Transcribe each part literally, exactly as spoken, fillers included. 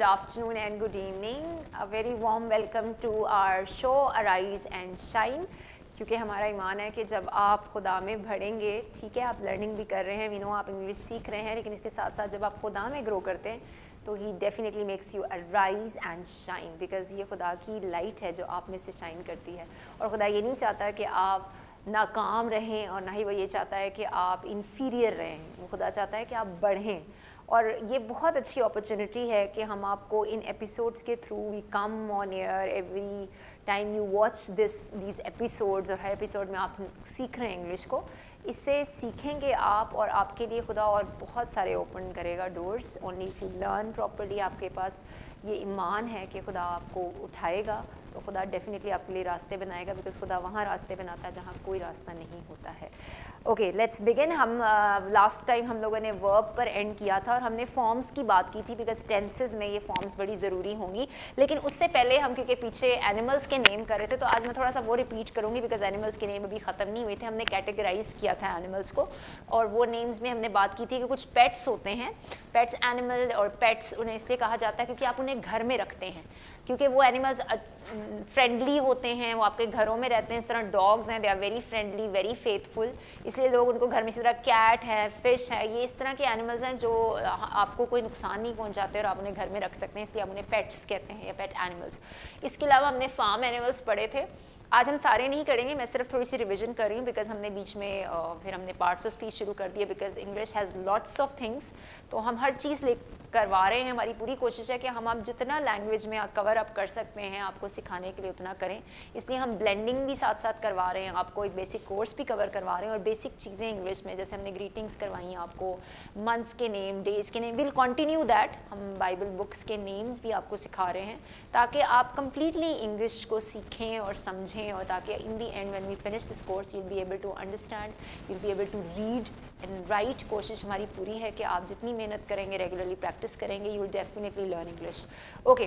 good afternoon and good evening. A very warm welcome to our show Arise and Shine. क्योंकि हमारा ईमान है कि जब आप खुदा में बढ़ेंगे, ठीक है, आप लर्निंग भी कर रहे हैं, वी नो आप इंग्लिश सीख रहे हैं, लेकिन इसके साथ साथ जब आप खुदा में ग्रो करते हैं तो ही definitely makes you arise and shine, because ये खुदा की लाइट है जो आप में से शाइन करती है. और खुदा ये नहीं चाहता कि आप नाकाम रहें और ना ही वो ये चाहता है कि आप इन्फीरियर रहें. वो खुदा चाहता है कि आप बढ़ें. और ये बहुत अच्छी अपॉर्चुनिटी है कि हम आपको इन एपिसोड्स के through we come on air every time you watch this these episodes, और हर एपिसोड में आप सीख रहे हैं इंग्लिश को. इससे सीखेंगे आप और आपके लिए खुदा और बहुत सारे ओपन करेगा doors. Only if you learn properly, आपके पास ये ईमान है कि खुदा आपको उठाएगा तो खुदा डेफिनेटली आपके लिए रास्ते बनाएगा, बिकॉज खुदा वहाँ रास्ते बनाता है जहाँ कोई रास्ता नहीं होता है. Okay, let's begin. हम लास्ट uh, टाइम हम लोगों ने वर्ब पर एंड किया था और हमने फॉर्म्स की बात की थी, बिकॉज टेंसेस में ये फॉर्म्स बड़ी ज़रूरी होंगी. लेकिन उससे पहले हम क्योंकि पीछे एनिमल्स के नेम कर रहे थे, तो आज मैं थोड़ा सा वो रिपीट करूँगी, बिकॉज एनिमल्स के नेम अभी ख़त्म नहीं हुए थे. हमने कैटेगराइज किया था एनिमल्स को, और वो नेम्स में हमने बात की थी कि कुछ पेट्स होते हैं. पेट्स एनिमल और पेट्स उन्हें इसलिए कहा जाता है क्योंकि आप उन्हें घर में रखते हैं, क्योंकि वो एनिमल्स फ्रेंडली होते हैं, वो आपके घरों में रहते हैं. इस तरह डॉग्स हैं, they are very friendly, very faithful, इसलिए लोग उनको घर में, इसी तरह कैट है, फिश है, ये इस तरह के एनिमल्स हैं जो आपको कोई नुकसान नहीं पहुंचाते और आप उन्हें घर में रख सकते हैं, इसलिए आप उन्हें पेट्स कहते हैं या पेट एनिमल्स. इसके अलावा हमने फार्म एनिमल्स पढ़े थे. आज हम सारे नहीं करेंगे, मैं सिर्फ थोड़ी सी रिवीजन कर रही हूँ, बिकॉज हमने बीच में uh, फिर हमने पार्ट्स ऑफ स्पीच शुरू कर दिए, because English has lots of things. तो हम हर चीज़ ले करवा रहे हैं. हमारी पूरी कोशिश है कि हम आप जितना लैंग्वेज में कवर अप कर सकते हैं आपको सिखाने के लिए उतना करें. इसलिए हम ब्लेंडिंग भी साथ साथ करवा रहे हैं, आपको एक बेसिक कोर्स भी कवर करवा रहे हैं, और बेसिक चीज़ें इंग्लिश में, जैसे हमने ग्रीटिंग्स करवाई हैं आपको, मंथ्स के नेम, डेज़ के नेम. Will continue that. हम बाइबल बुक्स के नेम्स भी आपको सिखा रहे हैं ताकि आप कंप्लीटली इंग्लिश को सीखें और समझें, और ताकि in the end when we finish this course you will be able to understand, you will be able to read and write. कोशिश हमारी पूरी है कि आप जितनी मेहनत करेंगे, रेगुलरली प्रैक्टिस करेंगे, you will definitely learn English. Okay,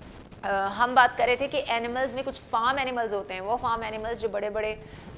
हम बात कर रहे थे कि एनिमल्स में कुछ फार्म एनिमल्स होते हैं. वो फार्म एनिमल्स जो बड़े बड़े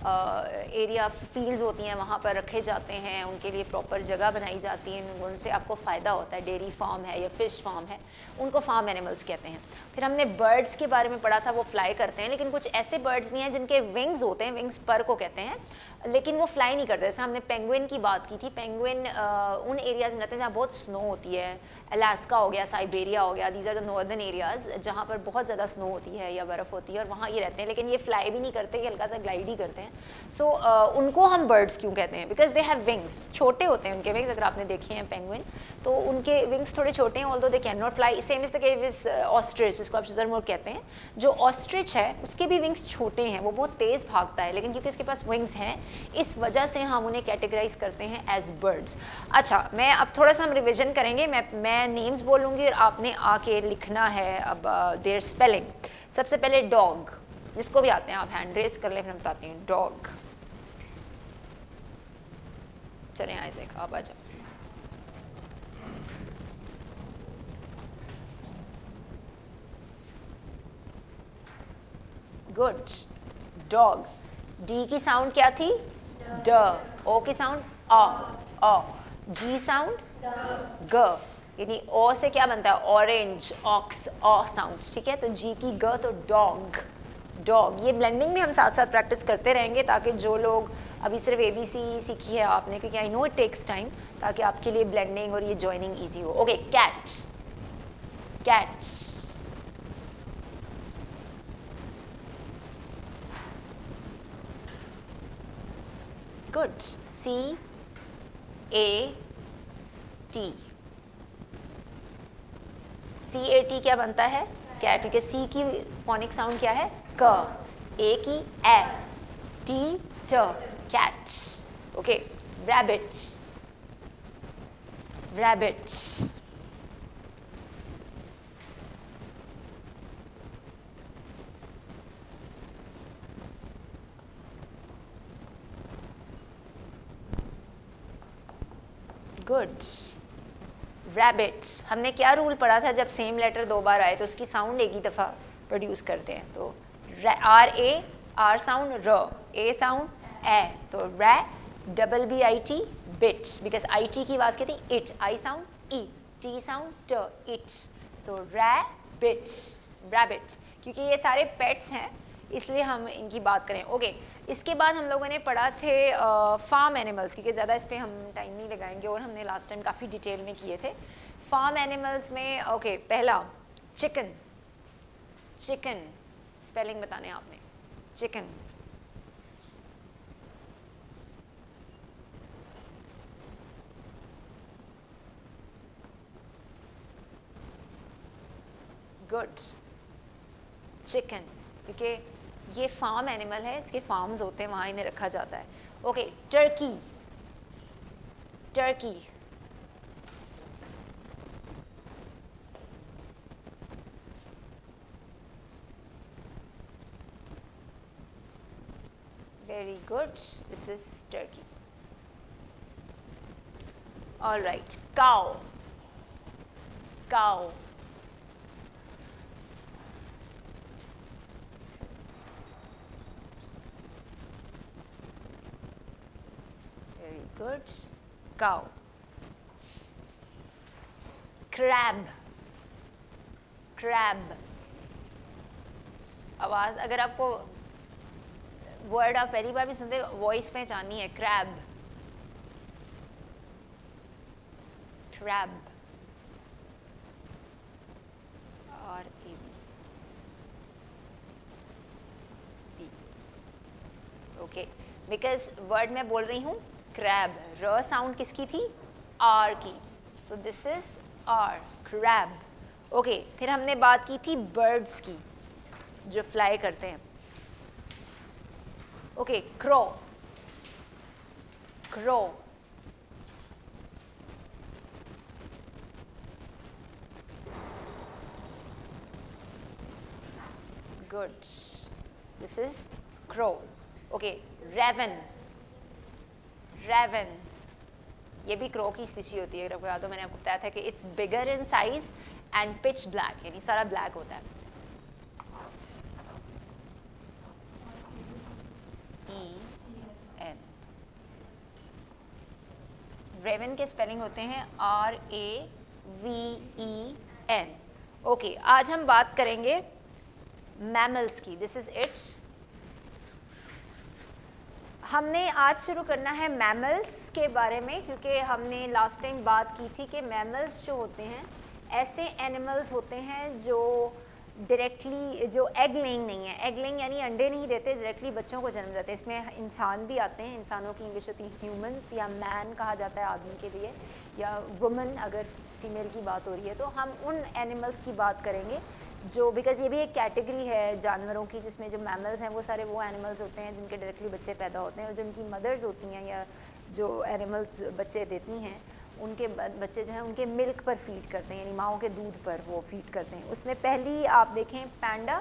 एरिया फील्ड्स होती हैं वहाँ पर रखे जाते हैं, उनके लिए प्रॉपर जगह बनाई जाती है, उनसे आपको फ़ायदा होता है. डेयरी फार्म है या फिश फार्म है, उनको फार्म एनिमल्स कहते हैं. फिर हमने बर्ड्स के बारे में पढ़ा था, वो फ्लाई करते हैं, लेकिन कुछ ऐसे बर्ड्स भी हैं जिनके विंग्स होते हैं, विंग्स पर को कहते हैं, लेकिन वो फ्लाई नहीं करते. जैसे हमने पेंगुइन की बात की थी. पेंगुइन उन एरियाज़ में रहते हैं जहाँ बहुत स्नो होती है. अलास्का हो गया, साइबेरिया हो गया, these are the northern areas जहाँ पर बहुत ज़्यादा स्नो होती है या बर्फ़ होती है, और वहाँ ये रहते हैं. लेकिन ये फ्लाई भी नहीं करते, ये हल्का सा ग्लाइड ही करते हैं. सो so, uh, उनको हम बर्ड्स क्यों कहते हैं? Because they have wings. छोटे होते हैं उनके विंग्स. अगर आपने देखे हैं पेंगुइन, तो उनके विंग्स थोड़े छोटे हैं, although they can not fly. Same is the case with ostrich, जिसको आप शुतुरमुर्ग कहते हैं. जो ऑस्ट्रिच है उसके भी विंग्स छोटे हैं, वो बहुत तेज़ भागता है, लेकिन क्योंकि उसके पास विंग्स हैं, इस वजह से हम उन्हें कैटेगराइज करते हैं एज बर्ड्स. अच्छा, मैं अब थोड़ा सा हम रिविजन करेंगे. मैं मैं नेम्स बोलूँगी और आपने आके लिखना है अब देयर स्पेलिंग. सबसे पहले डॉग, जिसको भी आते हैं आप हैंड रेस कर लें, मैं बताती हूँ. डॉग. चलें आइज़ैक, आप आ जाओ. गुड. डॉग. डी की साउंड क्या थी? ड. ओ की साउंड अ. अ. जी साउंड ग. यानी ओ से क्या बनता है? ऑरेंज, ऑक्स, ऑ साउंड. ठीक है, तो जी की ग, तो डॉग. डॉग. ये ब्लेंडिंग भी हम साथ साथ प्रैक्टिस करते रहेंगे, ताकि जो लोग अभी सिर्फ ए बी सी सीखी है आपने, क्योंकि I know it takes time, ताकि आपके लिए ब्लेंडिंग और ये जॉइनिंग ईजी हो. Okay, cat. Cats. Good. C A T. C A T क्या बनता है? कैट. क्योंकि सी की फोनिक साउंड क्या है? क. ए की ए. टी ट. Cats. Okay. Rabbits. Rabbits. Good. Rabbits. हमने क्या रूल पढ़ा था? जब सेम लेटर दो बार आए तो उसकी साउंड एक ही दफ़ा प्रोड्यूस करते हैं. तो आर ए, आर साउंड र, ए साउंड ए, तो रै. Double B I T, bits, because I T की आवाज़ कहती है इट. आई साउंड ई, टी साउंड ट, इट्स. सो रैबिट, रैबिट, क्योंकि ये सारे पेट्स हैं इसलिए हम इनकी बात करें। ओके okay, इसके बाद हम लोगों ने पढ़ा थे फार्म एनिमल्स, क्योंकि ज़्यादा इस पर हम टाइम नहीं लगाएंगे और हमने लास्ट टाइम काफ़ी डिटेल में किए थे। फार्म एनिमल्स में ओके okay, पहला चिकन, चिकन स्पेलिंग बताने आपने, चिकन। गुड, चिकन, क्योंकि ये फार्म एनिमल है, इसके फार्म्स होते हैं, वहाँ इन्हें रखा जाता है। Okay, turkey, turkey, very good, this is turkey. All right, cow, cow, good, cow, crab, crab, आवाज़ अगर आपको वर्ड आप पहली बार भी सुनते वॉइस पहचाननी है, crab, crab, और A B, okay, because word मैं बोल रही हूँ क्रैब, र साउंड किसकी थी, आर की, so this is R, crab. Okay, फिर हमने बात की थी बर्ड्स की जो फ्लाई करते हैं। Okay, crow, crow, good, this is crow. Okay, raven, raven, ये भी क्रो की स्पीशी होती है, अगर आपको याद हो मैंने आपको बताया था कि it's bigger in size and pitch black, यानी सारा ब्लैक होता है। ई एन, रेवन के स्पेलिंग होते हैं R A V E N. Okay, आज हम बात करेंगे मैमल्स की, दिस इज इट। हमने आज शुरू करना है मैमल्स के बारे में, क्योंकि हमने लास्ट टाइम बात की थी कि मैमल्स जो होते हैं ऐसे एनिमल्स होते हैं जो डायरेक्टली, जो एग लेइंग नहीं है, एग लेइंग यानी अंडे नहीं देते, डायरेक्टली बच्चों को जन्म देते हैं। इसमें इंसान भी आते हैं, इंसानों की इंग्लिश होती है ह्यूमंस, या मैन कहा जाता है आदमी के लिए, या वुमन अगर फीमेल की बात हो रही है। तो हम उन एनिमल्स की बात करेंगे जो, बिकॉज ये भी एक कैटेगरी है जानवरों की जिसमें जो मैमल्स हैं वो सारे वो एनिमल्स होते हैं जिनके डायरेक्टली बच्चे पैदा होते हैं, और जिनकी मदर्स होती हैं या जो एनिमल्स बच्चे देती हैं उनके बच्चे जो हैं उनके मिल्क पर फीड करते हैं, यानी माओं के दूध पर वो फीड करते हैं। उसमें पहली आप देखें panda,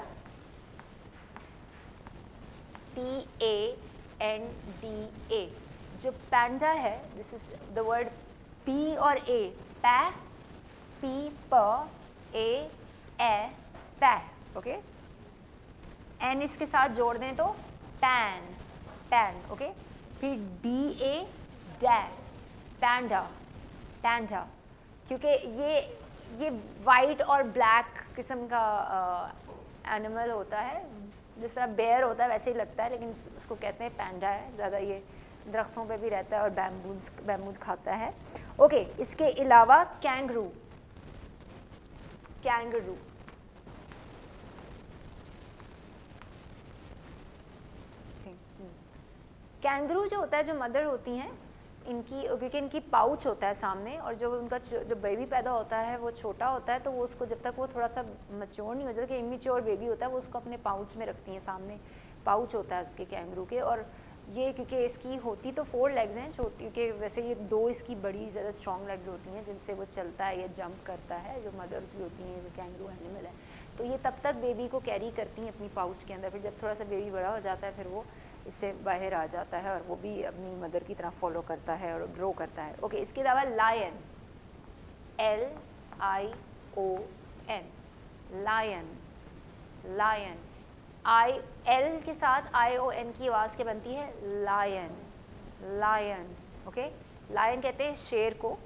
P A N D A, जो पैंडा है, this is the word P और ए, पै, पी प ए ए पै, ओके, एन इसके साथ जोड़ दें तो पैन, पैन, ओके, फिर डी ए डै, पैंडा, पैंडा, क्योंकि ये ये वाइट और ब्लैक किस्म का एनिमल uh, होता है, जिस तरह बेयर होता है वैसे ही लगता है, लेकिन उसको कहते हैं पैंडा है, ज़्यादा ये दरख्तों पे भी रहता है और बैम्बूज बैम्बूज खाता है। ओके, इसके अलावा कैंगरू, कैंगरू, कैंगरू जो होता है, जो मदर होती हैं इनकी, क्योंकि इनकी पाउच होता है सामने, और जो उनका जो बेबी पैदा होता है वो छोटा होता है, तो वो उसको जब तक वो थोड़ा सा मैच्योर नहीं हो जाता, कि इमेच्योर बेबी होता है, वो उसको अपने पाउच में रखती हैं, सामने पाउच होता है उसके कैंगरू के। और ये क्योंकि इसकी होती तो फोर लेग्स हैं छोटी, क्योंकि वैसे ये दो इसकी बड़ी ज़्यादा स्ट्रॉन्ग लेग्स होती हैं जिनसे वो चलता है या जंप करता है, जो मदर की होती हैं, जो कैंगरू एनिमल है। तो ये तब तक बेबी को कैरी करती हैं अपनी पाउच के अंदर, फिर जब थोड़ा सा बेबी बड़ा हो जाता है फिर वो इससे बाहर आ जाता है और वो भी अपनी मदर की तरह फॉलो करता है और ग्रो करता है। ओके, इसके अलावा lion, L I O N, lion, lion, I L के साथ आई ओ एन की आवाज़ के बनती है लायन, लायन, ओके। लायन कहते हैं शेर को,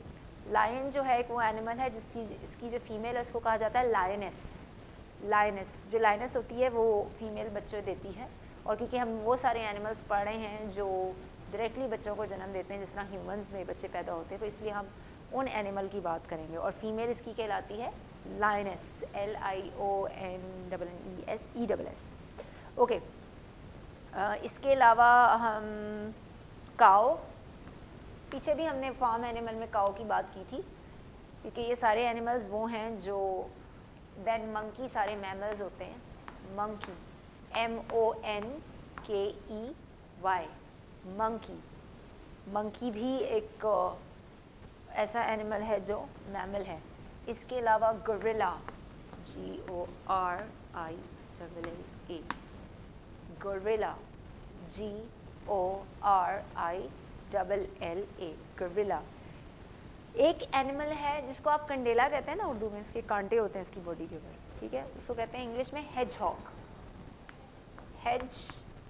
लायन जो है एक वो एनिमल है जिसकी इसकी जो फीमेल है उसको कहा जाता है लायनेस। लायनेस जो लायनेस होती है वो फीमेल बच्चे देती है, और क्योंकि हम वो सारे एनिमल्स पढ़ रहे हैं जो डायरेक्टली बच्चों को जन्म देते हैं, जिस तरह ह्यूमंस में बच्चे पैदा होते हैं, तो इसलिए हम उन एनिमल की बात करेंगे। और फीमेल इसकी कहलाती है lioness, L I O N double N E S E double S. Okay, इसके अलावा हम काओ, पीछे भी हमने फार्म एनिमल में काओ की बात की थी, क्योंकि ये सारे एनिमल्स वो हैं जो, देन मंकी सारे मैमल्स होते हैं। मंकी, एम ओ एन के ई वाई, मंकी। मंकी भी एक ऐसा एनिमल है जो मैमल है। इसके अलावा gorilla, G O R I double L A, gorilla, G O R I double L A, gorilla. एक एनिमल है जिसको आप कंडेला कहते हैं ना उर्दू में, इसके कांटे होते हैं इसकी बॉडी के ऊपर, ठीक है, उसको कहते हैं इंग्लिश में हेज हॉग। हेज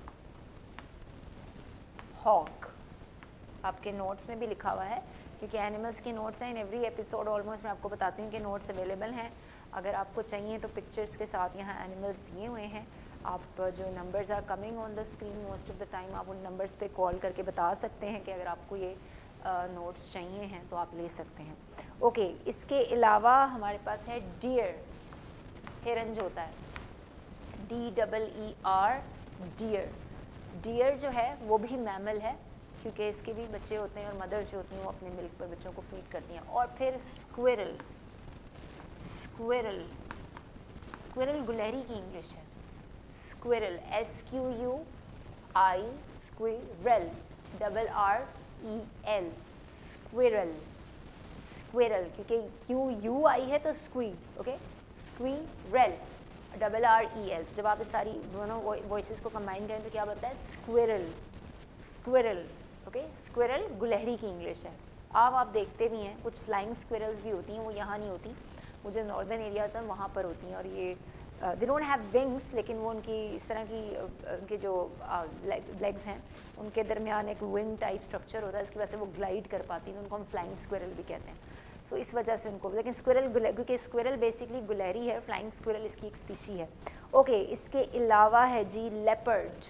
हॉग आपके नोट्स में भी लिखा हुआ है, क्योंकि एनिमल्स के नोट्स हैं इन एवरी एपिसोड ऑलमोस्ट। मैं आपको बताती हूँ कि नोट्स अवेलेबल हैं, अगर आपको चाहिए तो पिक्चर्स के साथ यहाँ एनिमल्स दिए हुए हैं। आप जो numbers are coming on the screen most of the time, आप उन नंबर्स पे कॉल करके बता सकते हैं कि अगर आपको ये नोट्स चाहिए हैं तो आप ले सकते हैं। ओके, इसके अलावा हमारे पास है डियर, हिरन जो होता है, D double E R, deer. Deer जो है वो भी मैमल है, क्योंकि इसके भी बच्चे होते हैं और मदर्स जो होती हैं वो अपने मिल्क पर बच्चों को फीड करती हैं। और फिर स्क्विरल, स्क्विरल, स्क्विरल गुलहरी की इंग्लिश है, squirrel, S Q U I, squirrel, double R E L, squirrel, squirrel, क्योंकि क्यू यू आई है तो स्क्वी, okay, squirrel, double R E L. जब आप इस सारी दोनों वॉइसेस को कंबाइन करें तो क्या बनता है, स्क्विरल, स्क्विरल, ओके। स्क्विरल गुलहरी की इंग्लिश है। अब आप देखते भी हैं कुछ फ्लाइंग स्क्विरल्स भी होती हैं, वो यहाँ नहीं होती, वो जो नॉर्दर्न एरियाज हैं वहाँ पर होती हैं, और ये दे डोंट हैव विंग्स, लेकिन वो उनकी इस तरह की uh, उनके जो लेग्स uh, हैं उनके दरमियान एक विंग टाइप स्ट्रक्चर होता है, इसकी वजह से वो ग्लाइड कर पाती हैं, तो उनको हम फ्लाइंग स्क्विरल भी कहते हैं। सो so, इस वजह से उनको, लेकिन स्क्विरल, क्योंकि स्क्विरल बेसिकली गुलहरी है, फ्लाइंग स्क्विरल इसकी एक स्पीशी है। ओके okay, इसके अलावा है जी leopard,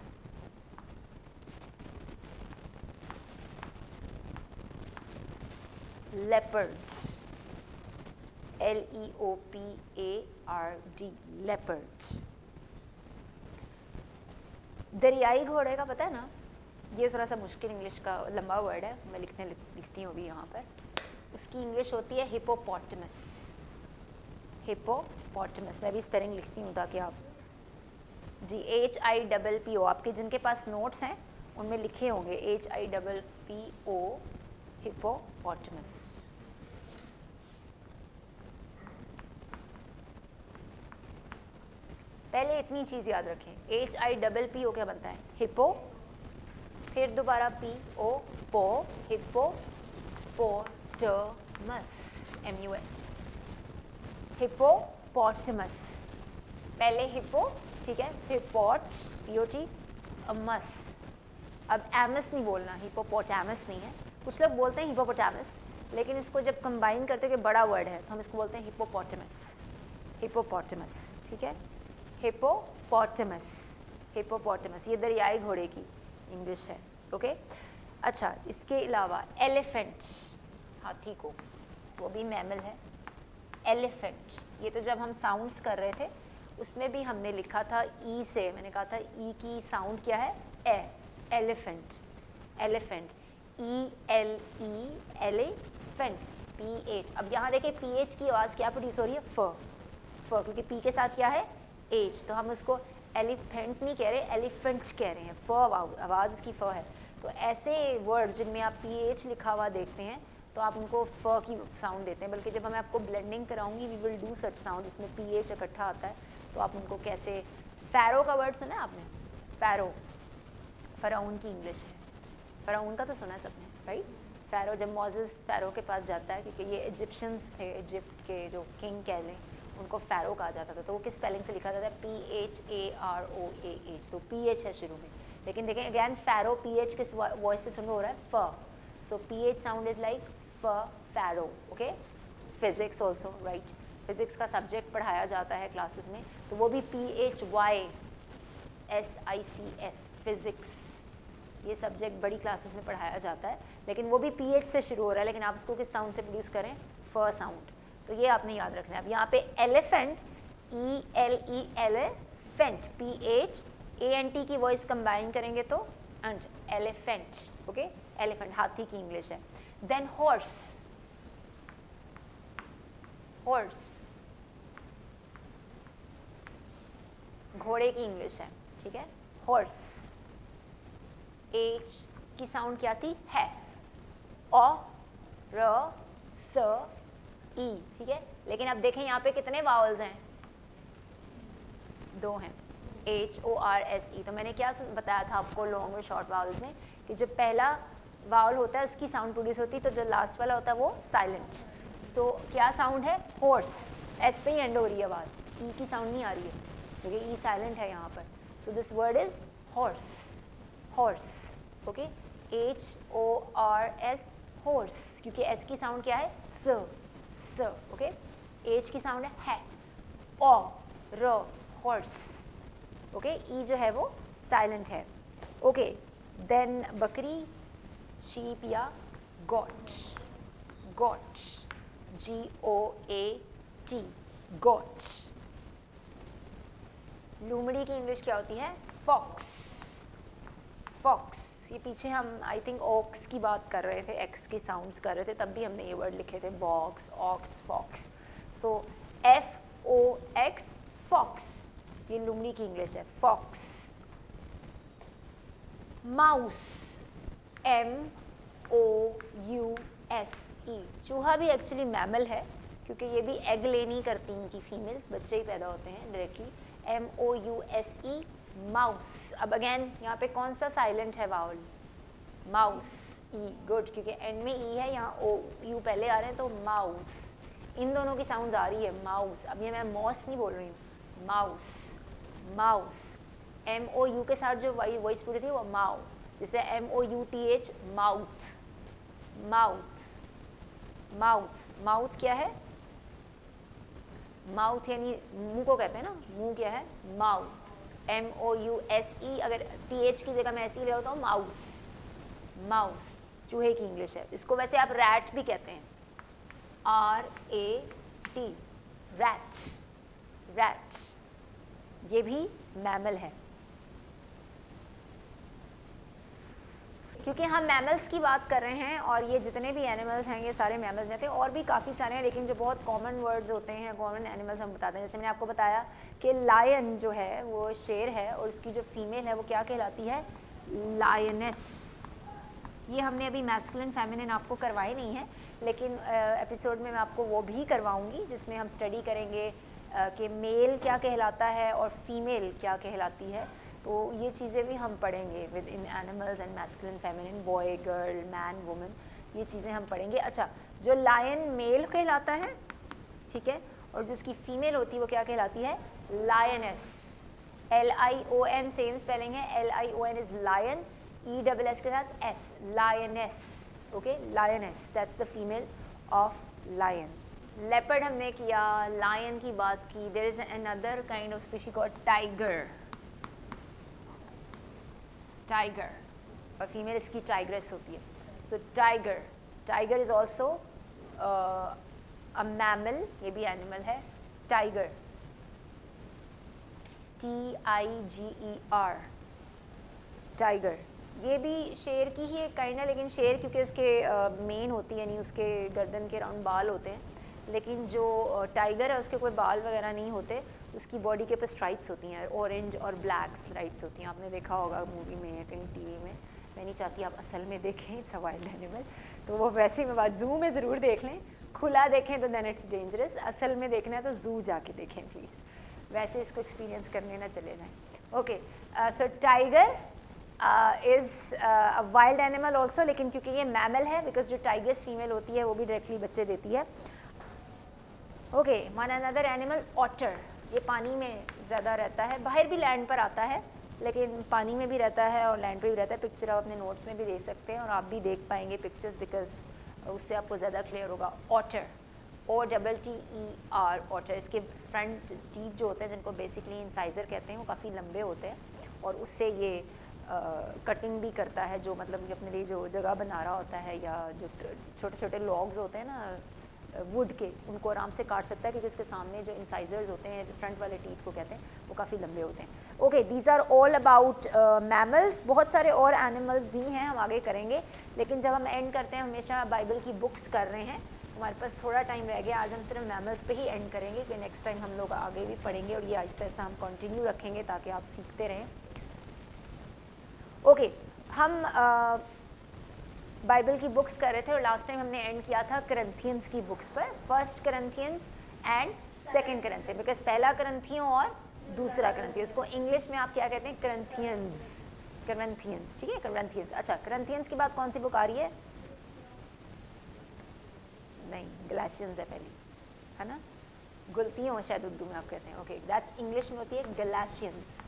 leopards, L E O P A R D, leopards. दरियाई घोड़े का पता है ना, ये थोड़ा सा मुश्किल इंग्लिश का लंबा वर्ड है, मैं लिखने लिखती हूँ अभी यहाँ पर। उसकी इंग्लिश होती है हिपोपोटामस, हिपोपोटामस। मैं भी स्पेलिंग लिखती हूँ ताकि आप, जी H I double P O, आपके जिनके पास नोट्स हैं उनमें लिखे होंगे, H I double P O, hippopotamus. पहले इतनी चीज़ याद रखें, H I double P O क्या बनता है, हिपो, फिर दोबारा पी ओ, पो, hippopotamus, M U S, hippopotamus. पहले हिपो, ठीक है, फिर पॉट, पी ओ टी, मस। अब एमस नहीं बोलना, हिपोपोटामस नहीं है। कुछ लोग बोलते हैं हिपोपोटामस, लेकिन इसको जब कंबाइन करते हैं कि बड़ा वर्ड है तो हम इसको बोलते हैं हिपोपोटामस, हिपोपोटामस, ठीक है, हिपोपोटामस, हिपोपोटामस। ये दरियाई घोड़े की इंग्लिश है, ओके। अच्छा, इसके अलावा एलिफेंट, हाथी को, वो भी मैमल है, एलिफेंट। ये तो जब हम साउंड्स कर रहे थे उसमें भी हमने लिखा था ई से, मैंने कहा था ई की साउंड क्या है, A, elephant, elephant, E L E, elephant, P H. अब यहाँ देखिए पी एच की आवाज़ क्या प्रोड्यूस हो रही है, फ, फ, क्योंकि पी के साथ क्या है, एच, तो हम उसको एलिफेंट नहीं कह रहे, एलिफेंट कह रहे हैं, फ आवाज़ इसकी फ है। तो ऐसे वर्ड जिनमें आप पी एच लिखा हुआ देखते हैं तो आप उनको फ की साउंड देते हैं, बल्कि जब मैं आपको ब्लेंडिंग कराऊंगी we will do such sound जिसमें पी एच इकट्ठा आता है, तो आप उनको कैसे, फ़ैरो का वर्ड सुना है आपने, फ़ैरो, फ़राउन की इंग्लिश है, फ़राउन का तो सुना है सबने, राइट। फ़ैरो, जब मोसेस फ़ैरो के पास जाता है, क्योंकि ये इजिप्शियंस थे, इजिप्ट के जो किंग कह लें, उनको फ़ैरो कहा जाता था, तो वो किस स्पेलिंग से लिखा जाता है, P H A R O A H, तो पी एच है शुरू में, लेकिन देखें अगैन फ़ैरो पी एच किस वॉइस से सुन हो रहा है, फ, so P H sound is like फ, pharaoh, okay? Physics also, right? Physics का subject पढ़ाया जाता है classes में, तो वो भी P H Y S I C S, physics, ये subject बड़ी classes में पढ़ाया जाता है, लेकिन वो भी P H से शुरू हो रहा है, लेकिन आप उसको किस sound से produce करें? F sound, तो ये आपने याद रखना है। अब यहाँ पे elephant, E L E elephant, P H A N T की voice combine करेंगे तो and elephant, okay? Elephant, हाथी की English है। Then horse, horse, घोड़े की English है, ठीक है? Horse, H की sound क्या थी? है, O, R, S, E, ठीक है? लेकिन अब देखें यहाँ पे कितने vowels हैं? दो हैं, H O R S E। तो मैंने क्या बताया था आपको लॉन्ग और शॉर्ट वावल्स में कि जब पहला वावल होता है उसकी साउंड प्रोड्यूस होती है, तो जो लास्ट वाला होता है वो साइलेंट। सो so, क्या साउंड है? हॉर्स, एस पे ही एंड हो रही है आवाज़, ई की साउंड नहीं आ रही है क्योंकि ई साइलेंट है यहाँ पर। So this word is horse, horse, okay, H O R S, horse, क्योंकि एस की साउंड क्या है? स, स, ओके। एच की साउंड है, है, ओ, र, हॉर्स, ओके, ई जो है वो साइलेंट है, ओके। देन बकरी, शीप या goat, goat, G O A T, goat. लोमड़ी की इंग्लिश क्या होती है? Fox, fox. ये पीछे हम आई थिंक ऑक्स की बात कर रहे थे, एक्स की साउंड्स कर रहे थे, तब भी हमने ये वर्ड लिखे थे, box, ox, fox. So F O X, fox, ये लोमड़ी की इंग्लिश है, fox. Mouse, M O U S E, चूहा भी एक्चुअली मैमल है क्योंकि ये भी एग ले नहीं करती, इनकी फीमेल्स, बच्चे ही पैदा होते हैं directly. M O U S E, mouse. अब अगेन यहाँ पे कौन सा साइलेंट है वाउल? माउस, ई, गुड, क्योंकि एंड में ई है, यहाँ ओ यू पहले आ रहे हैं, तो माउस। इन दोनों की साउंड्स आ रही है, माउस। अब ये मैं मॉस नहीं बोल रही हूँ, mouse, mouse. M O U के साथ जो वॉइस पूरी थी वो माउ, जैसे M O U T H, mouth, mouth, mouth. Mouth क्या है? माउथ यानी मुंह को कहते हैं ना, मुंह क्या है? Mouth. M O U S E, अगर टी एच की जगह मैं ऐसे ही ले होता हूँ, माउस, माउस, चूहे की इंग्लिश है। इसको वैसे आप रैट भी कहते हैं, R A T, rat, rat, ये भी मैमल है। क्योंकि हम मैमल्स की बात कर रहे हैं और ये जितने भी एनिमल्स हैं ये सारे मैमल्स में थे, और भी काफ़ी सारे हैं, लेकिन जो बहुत कॉमन वर्ड्स होते हैं, कॉमन एनिमल्स हम बताते हैं। जैसे मैंने आपको बताया कि लायन जो है वो शेर है और उसकी जो फीमेल है वो क्या कहलाती है? लायनेस। ये हमने अभी मैस्कुलिन फेमिनिन आपको करवाई नहीं है, लेकिन एपिसोड में मैं आपको वो भी करवाऊँगी जिसमें हम स्टडी करेंगे कि मेल क्या कहलाता है और फीमेल क्या कहलाती है। तो ये चीज़ें भी हम पढ़ेंगे with in animals and masculine feminine, boy, girl, man, women, ये चीज़ें हम पढ़ेंगे। अच्छा, जो लायन मेल कहलाता है, ठीक है, और जो उसकी फीमेल होती है वो क्या कहलाती है? Lioness. L I O N same spelling है, L I O N is lion, E double S के साथ S, lioness, okay, lioness, that's the female of lion. Leopard हमने किया, लायन की बात की। There is another kind of species called tiger, tiger, और female इसकी टाइग्रेस होती है। So tiger, tiger is also a mammal, ये भी एनिमल है, tiger, T I G E R, tiger. ये भी शेर की ही एक काइंड है, लेकिन शेर क्योंकि उसके मेन uh, होती है, यानी उसके गर्दन के राउंड बाल होते हैं, लेकिन जो टाइगर है उसके कोई बाल वगैरह नहीं होते, उसकी बॉडी के ऊपर स्ट्राइप्स होती हैं, ऑरेंज और ब्लैक स्ट्राइप्स होती हैं। आपने देखा होगा मूवी में या कहीं टीवी में, मैं नहीं चाहती आप असल में देखें, इट्स अ वाइल्ड एनिमल, तो वो वैसे में बात जू में ज़रूर देख लें, खुला देखें तो देन इट्स डेंजरस, असल में देखना है तो जू जाके देखें प्लीज़, वैसे इसको एक्सपीरियंस करने ना चले जाएँ। Okay, so tiger is a wild animal also, लेकिन क्योंकि ये मैमल है, बिकॉज जो टाइगर्स फीमेल होती है वो भी डायरेक्टली बच्चे देती है। Okay, one another animal, otter, ये पानी में ज़्यादा रहता है, बाहर भी लैंड पर आता है, लेकिन पानी में भी रहता है और लैंड पे भी रहता है। पिक्चर आप अपने नोट्स में भी देख सकते हैं और आप भी देख पाएंगे पिक्चर्स, बिकॉज उससे आपको ज़्यादा क्लियर होगा। Otter, O double T E R, otter. इसके फ्रंट टीथ जो होते हैं जिनको बेसिकली इंसाइजर कहते हैं वो काफ़ी लंबे होते हैं और उससे ये कटिंग भी करता है, जो मतलब कि अपने लिए जो जगह बना रहा होता है या जो छोटे छोटे लॉग्स होते हैं ना वुड के, उनको आराम से काट सकता है क्योंकि उसके सामने जो इंसाइजर्स होते हैं फ्रंट वाले टीथ को कहते हैं वो काफ़ी लंबे होते हैं। Okay, these are all about mammals. बहुत सारे और एनिमल्स भी हैं, हम आगे करेंगे, लेकिन जब हम एंड करते हैं हमेशा बाइबल की बुक्स कर रहे हैं, हमारे पास थोड़ा टाइम रह गया, आज हम सिर्फ मैमल्स पे ही एंड करेंगे, कि नेक्स्ट टाइम हम लोग आगे भी पढ़ेंगे और ये आहिस्ता आहिस्ता हम कंटिन्यू रखेंगे ताकि आप सीखते रहें। ओके okay, हम आ, बाइबल की बुक्स कर रहे थे और लास्ट टाइम हमने एंड किया था करंथियंस की बुक्स पर, first Corinthians and second Corinthians, because पहला करंथियों और दूसरा करंथियंस, उसको इंग्लिश में आप क्या कहते हैं, करंथियंस, करंथियंस, ठीक है, करंथियंस। अच्छा, करंथियंस के बाद कौन सी बुक आ रही है? नहीं, गलाशियंस है पहली, है ना, गुलतियों शायद उर्दू में आप कहते हैं। ओके, दैट्स इंग्लिश में होती है Galatians,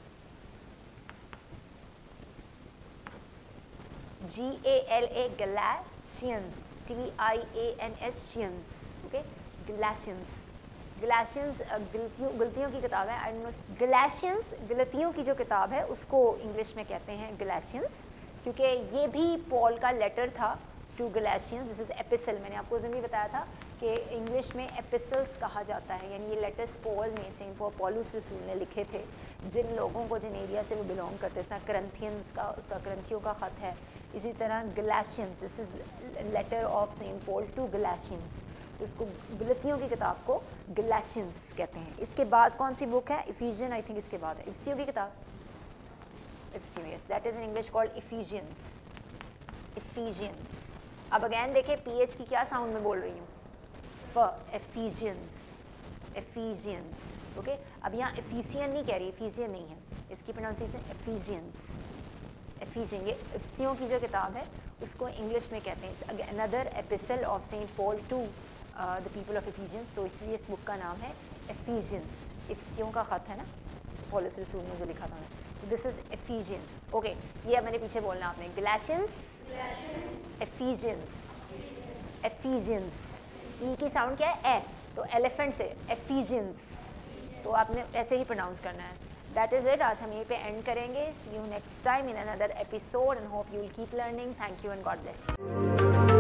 G A L A, Galatians, T I A N S शियंस, ओके, गलाशियंस। गलाशियंस गलतियों गलतियों की किताब है, आई नो। गलाशियंस गलतियों की जो किताब है उसको इंग्लिश में कहते हैं गलाशियंस, क्योंकि ये भी पॉल का लेटर था to Galatians, this is epistle. मैंने आपको उस दिन भी बताया था कि इंग्लिश में एपिसल्स कहा जाता है, यानी ये लेटर्स पॉल में, सेंट पॉलुस रसूल ने लिखे थे जिन लोगों को, जिन एरिया से वो बिलोंग करते थे। करंथियंस का, उसका करंथियों का ख़त है। इसी तरह Galatians, this is letter of saint Paul to Galatians, इसको गलतियों की किताब को गलाशियंस कहते हैं। इसके बाद कौन सी बुक है? इफिजियन, आई थिंक इसके बाद है इफ्सियों की किताब, इफ्सियों, yes, that is in English called Ephesians, Ephesians. अब अगैन देखें पीएच की क्या साउंड में बोल रही हूँ, फ, एफिजियंस, एफिजियंस, ओके। अब यहाँ एफिसियन नहीं कह रही, एफिजियन नहीं है, इसकी प्रोनाउंसिएशन एफिजियंस, एफिजियन। ये इफ्सियों की जो किताब है उसको इंग्लिश में कहते हैं, it's another epistle of saint Paul to the people of Ephesians, तो इसलिए इस बुक का नाम है एफिजियंस, इफ्सियों का ख़त है ना, पॉलुस रसूल ने जो लिखा था। So this is Ephesians, okay. ये अब मैंने पीछे बोलना आपने, गलाशियंस, एफिजियंस, एफिजियंस। ई की साउंड क्या है? ए, तो एलिफेंट से एफिजियंस, तो आपने ऐसे ही प्रोनाउंस करना है। दैट इज़ इट, आज हम यहीं पे एंड करेंगे। See you next time in another episode and hope you will keep learning. Thank you and God bless you.